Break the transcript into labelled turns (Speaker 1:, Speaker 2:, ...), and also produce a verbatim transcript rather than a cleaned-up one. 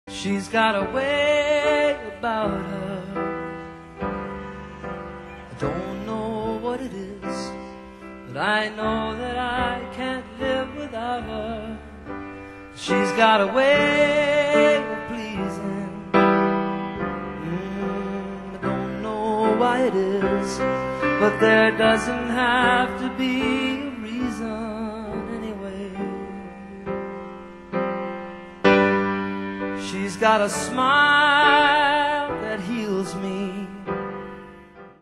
Speaker 1: She's got a way about her. I don't know what it is, but I know that I can't live without her. She's got a way of pleasing. mm, I don't know why it is, but there doesn't have to be a reason anyway. She's got a smile